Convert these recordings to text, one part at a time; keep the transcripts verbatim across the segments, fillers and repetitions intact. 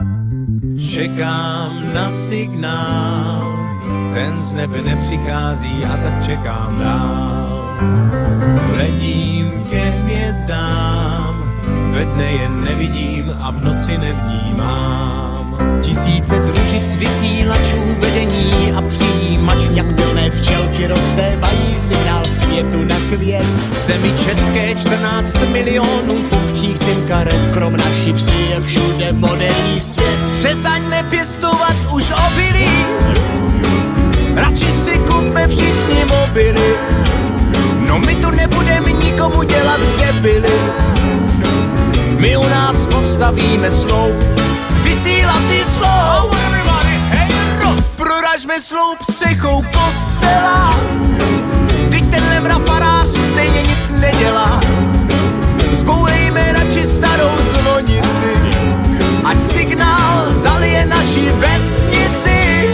Čekám na signál, ten z nebe nepřichází a tak čekám dál. Letím ke hvězdám, ve dne je nevidím a v noci nevnímám. Tisíce družic vysílačů, vedení a přijímačů, jak pilné včelky rozsévají signál z květu na květ. V zemi české čtrnáct milionů funkčních sim karet. Krom naší vsi je všude moderní svět. Přestaňme pěstovat už obilí, radši si kupme všichni mobily. No my tu nebudeme nikomu dělat debily. My u nás postavíme sloup, vysílací sloup. Proražme sloup střechou kostela, vždyť tenhle mrafarář stejně nic nedělá. Zbourejme radši starou zvonici, ať signál zalije naši vesnici.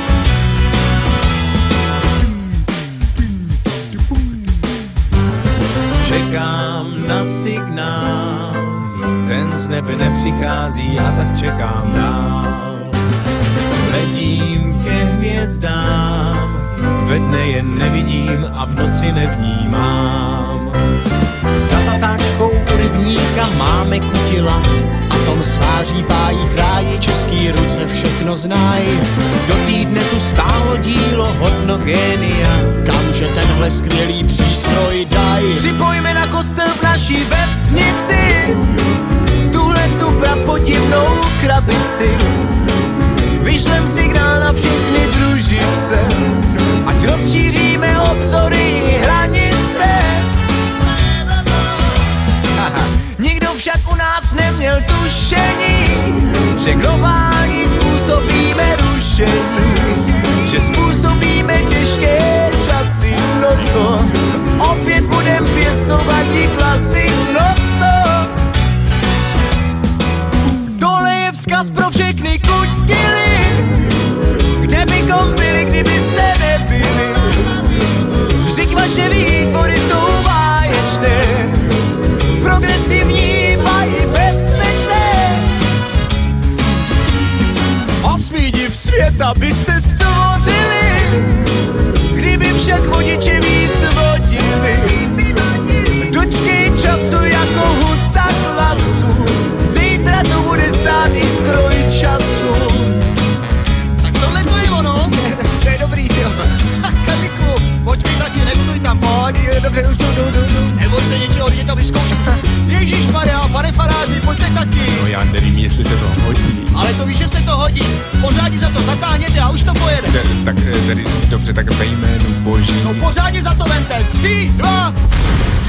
Čekám na signál, ten z nebe nepřichází a tak čekám dál. Letím ke hvězdám, ve dne je nevidím a v noci nevnímám. Za zatáčkou u rybníka máme kutila a tom sváří pájí kráji, český ruce všechno znají. Do týdne tu stálo dílo hodno génia, kamže tenhle skvělý přístroj daj. Připojme na kostel v naší vesnici tuhle tu prapodivnou krabici. Vyšlem signál na všechny družice, ať rozšíříme obzory i hranice. Aha. Nikdo však u nás neměl tušení, že globální způsobíme rušení, že způsobíme těžké časy. No co, opět budem pěstovat ti klasy. No co, tohle je vzkaz pro všechny kutily, kde bychom byli, kdybyste nebyli. Vždyť vaše výtvory jsou báječné, progresivní a i bezpečné. Osmý div světa by se stvořili, kdyby však vodiči víc vodili. Dočkej času jako husa klasu, zítra to bude stát i stroj času. Tak tohle to je ono. To je dobrý, jo. Karliku, pojď mi taky, nestoj tam, pojď. Dobře, už jdu, jdu, jdu, jdu. Neboj se něčeho, jdi to vyzkoušet. Ježišmarja, pane faráři, pojďte taky. No já nevím, jestli se to hodí. Ale to víš, že se to hodí. Pořádně za to zatáhněte a už to pojede. De, tak tedy dobře, tak ve jménu Boží. No pořádně za to vemte. Tři, dva...